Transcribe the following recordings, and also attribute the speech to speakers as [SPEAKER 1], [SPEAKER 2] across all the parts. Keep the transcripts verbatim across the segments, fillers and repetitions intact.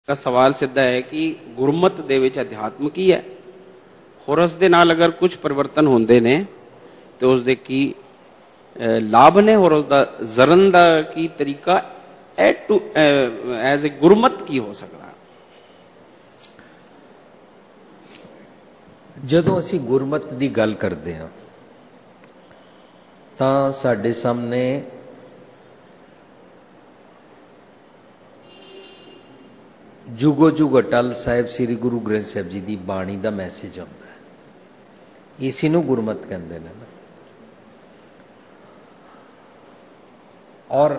[SPEAKER 1] का सवाल सिद्धा है कि गुरमत ਦੇ ਵਿੱਚ ਅਧਿਆਤਮ ਕੀ ਹੈ ਹੋਰ ਉਸ ਦੇ ਨਾਲ ਅਗਰ ਕੁਝ ਪਰਿਵਰਤਨ ਹੁੰਦੇ ਨੇ ਤੇ ਉਸ ਦੇ ਕੀ ਲਾਭ ਨੇ ਹੋਰ ਉਸ ਦਾ ਜ਼ਰਨ ਦਾ ਕੀ ਤਰੀਕਾ ਐ ਟੂ ਐਜ਼ ਅ ਗੁਰਮਤ ਕੀ ਹੋ ਸਕਦਾ
[SPEAKER 2] ਜਦੋਂ ਅਸੀਂ ਗੁਰਮਤ ਦੀ ਗੱਲ ਕਰਦੇ ਹਾਂ ਤਾਂ ਸਾਡੇ ਸਾਹਮਣੇ जुगो जुग अटल साहिब श्री गुरु ग्रंथ साहिब जी की बाणी का मैसेज आता है इसी नूं गुरमत कहते हैं ना। और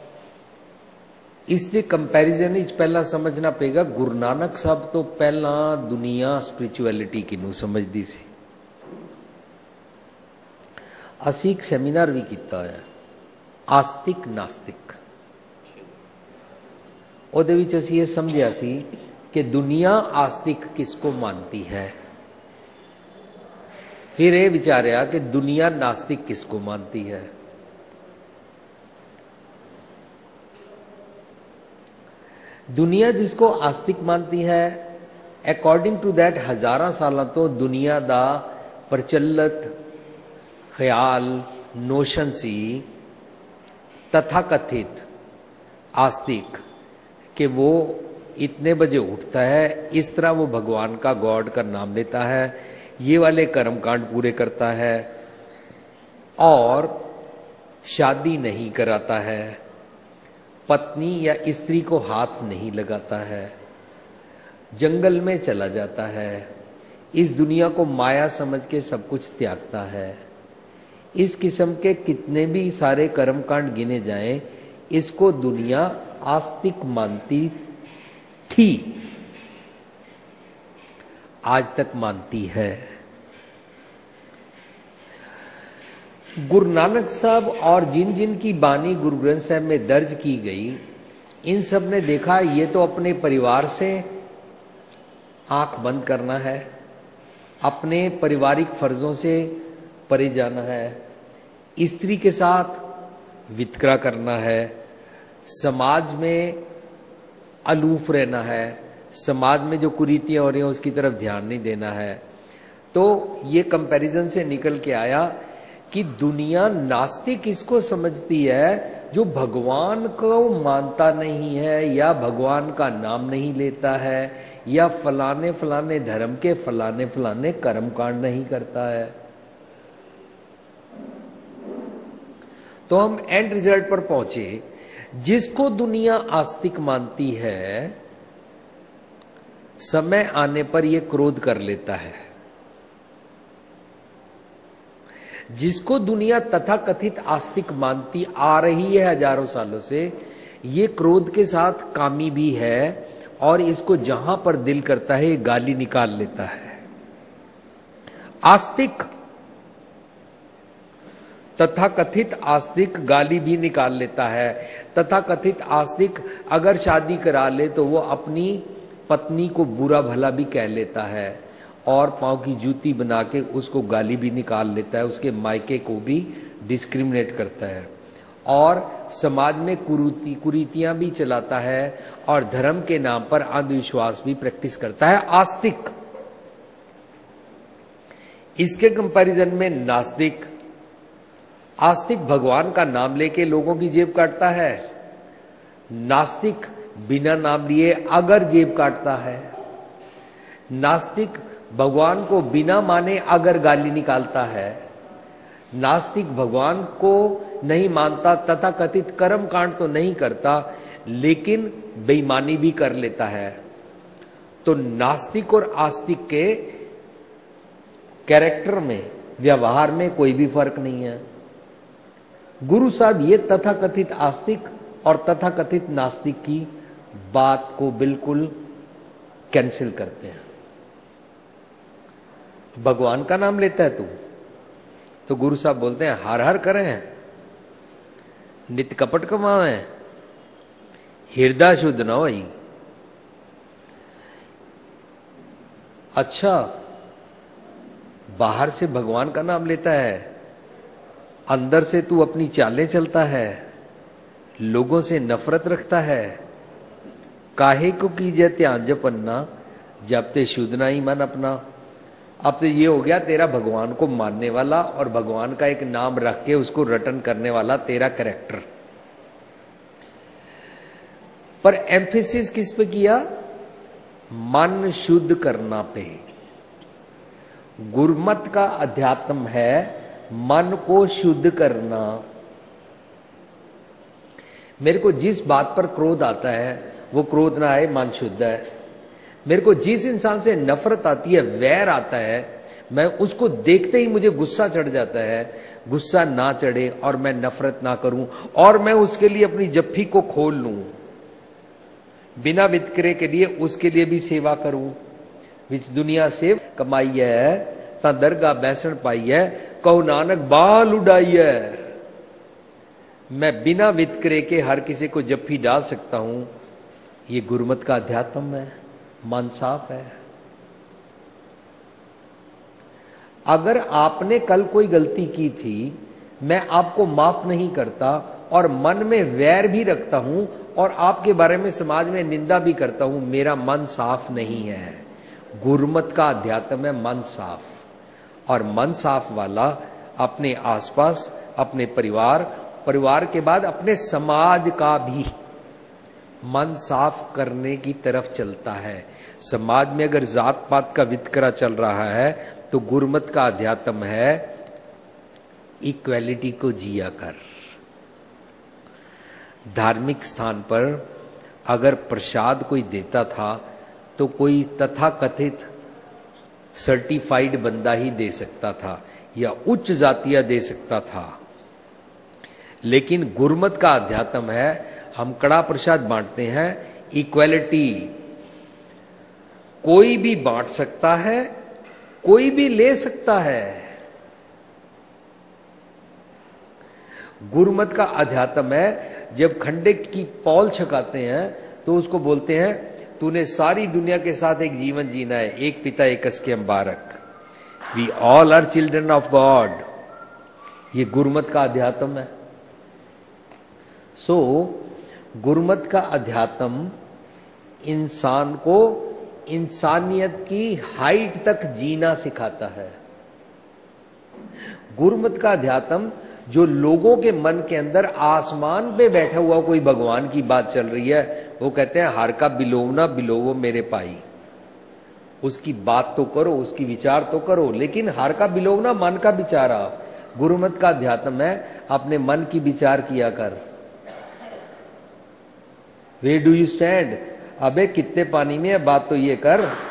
[SPEAKER 2] इसके कंपैरिजन पहला समझना पेगा गुरु नानक साहब तो पहला दुनिया स्पिरिचुअलिटी किनू समझती सी। असी एक सैमीनार भी किया है आस्तिक नास्तिक ਉਹਦੇ ਵਿੱਚ ਅਸੀਂ ਇਹ ਸਮਝਿਆ ਸੀ कि दुनिया आस्तिक किसको मानती है, फिर ये विचारिया कि दुनिया नास्तिक किसको मानती है। दुनिया जिसको आस्तिक मानती है अकॉर्डिंग टू दैट हजारा साल तो दुनिया दा प्रचलित ख्याल नोशन सी तथाकथित आस्तिक कि वो इतने बजे उठता है, इस तरह वो भगवान का गॉड का नाम लेता है, ये वाले कर्मकांड पूरे करता है और शादी नहीं कराता है, पत्नी या स्त्री को हाथ नहीं लगाता है, जंगल में चला जाता है, इस दुनिया को माया समझ के सब कुछ त्यागता है। इस किस्म के कितने भी सारे कर्मकांड गिने जाएं, इसको दुनिया आस्तिक मानती थी, आज तक मानती है। गुरु नानक साहब और जिन जिन की बानी गुरु ग्रंथ साहब में दर्ज की गई, इन सब ने देखा ये तो अपने परिवार से आंख बंद करना है, अपने पारिवारिक फर्जों से परे जाना है, स्त्री के साथ वितकरा करना है, समाज में अलूफ रहना है, समाज में जो कुरीतियां हो रही हैं उसकी तरफ ध्यान नहीं देना है। तो ये कंपैरिजन से निकल के आया कि दुनिया नास्तिक इसको समझती है जो भगवान को मानता नहीं है या भगवान का नाम नहीं लेता है या फलाने फलाने धर्म के फलाने फलाने कर्मकांड नहीं करता है। तो हम एंड रिजल्ट पर पहुंचे, जिसको दुनिया आस्तिक मानती है समय आने पर यह क्रोध कर लेता है, जिसको दुनिया तथाकथित आस्तिक मानती आ रही है हजारों सालों से, ये क्रोध के साथ कामी भी है और इसको जहां पर दिल करता है गाली निकाल लेता है। आस्तिक तथाकथित आस्तिक गाली भी निकाल लेता है। तथाकथित आस्तिक अगर शादी करा ले तो वो अपनी पत्नी को बुरा भला भी कह लेता है और पांव की जूती बना के उसको गाली भी निकाल लेता है, उसके मायके को भी डिस्क्रिमिनेट करता है और समाज में कुरीति कुरीतियां भी चलाता है और धर्म के नाम पर अंधविश्वास भी प्रैक्टिस करता है। आस्तिक। इसके कंपैरिजन में नास्तिक, आस्तिक भगवान का नाम लेके लोगों की जेब काटता है, नास्तिक बिना नाम लिए अगर जेब काटता है, नास्तिक भगवान को बिना माने अगर गाली निकालता है, नास्तिक भगवान को नहीं मानता तथा कथित कर्म कांड तो नहीं करता लेकिन बेईमानी भी कर लेता है। तो नास्तिक और आस्तिक के कैरेक्टर में व्यवहार में कोई भी फर्क नहीं है। गुरु साहब ये तथाकथित आस्तिक और तथाकथित नास्तिक की बात को बिल्कुल कैंसिल करते हैं। भगवान का नाम लेता है तू, तो गुरु साहब बोलते हैं हर हर करें, नित्य कपट कमावे, हृदय शुद्ध ना होई। अच्छा, बाहर से भगवान का नाम लेता है, अंदर से तू अपनी चालें चलता है, लोगों से नफरत रखता है, काहे को कीजिए ध्यान जपन्ना, जब ते शुद्ध ना ही मन अपना। अब तो ये हो गया तेरा भगवान को मानने वाला और भगवान का एक नाम रख के उसको रटन करने वाला तेरा कैरेक्टर। पर एम्फेसिस किस पे किया? मन शुद्ध करना पे। गुरमत का अध्यात्म है मन को शुद्ध करना। मेरे को जिस बात पर क्रोध आता है वो क्रोध ना आए, मन शुद्ध है। मेरे को जिस इंसान से नफरत आती है, वैर आता है, मैं उसको देखते ही मुझे गुस्सा चढ़ जाता है, गुस्सा ना चढ़े और मैं नफरत ना करूं और मैं उसके लिए अपनी जप्फी को खोल लूं, बिना वितकरे के लिए उसके लिए भी सेवा करूं। विच दुनिया से कमाई है ता दरगाह बैसन पाई है, कहो नानक बाल उड़ाई है। मैं बिना वितकरे के हर किसी को जप्फी डाल सकता हूं। ये गुरमत का अध्यात्म है, मन साफ है। अगर आपने कल कोई गलती की थी, मैं आपको माफ नहीं करता और मन में वैर भी रखता हूं और आपके बारे में समाज में निंदा भी करता हूं, मेरा मन साफ नहीं है। गुरमत का अध्यात्म है मन साफ, और मन साफ वाला अपने आसपास, अपने परिवार, परिवार के बाद अपने समाज का भी मन साफ करने की तरफ चलता है। समाज में अगर जात पात का वितकरा चल रहा है तो गुरमत का अध्यात्म है इक्वेलिटी को जिया कर। धार्मिक स्थान पर अगर प्रसाद कोई देता था तो कोई तथाकथित सर्टिफाइड बंदा ही दे सकता था या उच्च जातिया दे सकता था। लेकिन गुरमत का अध्यात्म है हम कड़ा प्रसाद बांटते हैं, इक्वालिटी, कोई भी बांट सकता है, कोई भी ले सकता है। गुरमत का अध्यात्म है जब खंडे की पौल छकाते हैं तो उसको बोलते हैं तूने सारी दुनिया के साथ एक जीवन जीना है, एक पिता एक के अंबारक, we all are children of God. ये गुरमत का अध्यात्म है। सो so, गुरमत का अध्यात्म इंसान को इंसानियत की हाइट तक जीना सिखाता है। गुरमत का अध्यात्म जो लोगों के मन के अंदर आसमान पे बैठा हुआ कोई भगवान की बात चल रही है, वो कहते हैं हर का बिलोवना बिलोवो मेरे पाई। उसकी बात तो करो, उसकी विचार तो करो, लेकिन हर का बिलोवना मन का विचारा। गुरमत का अध्यात्म है अपने मन की विचार किया कर। वे डू यू स्टैंड, अबे कितने पानी में है, बात तो ये कर।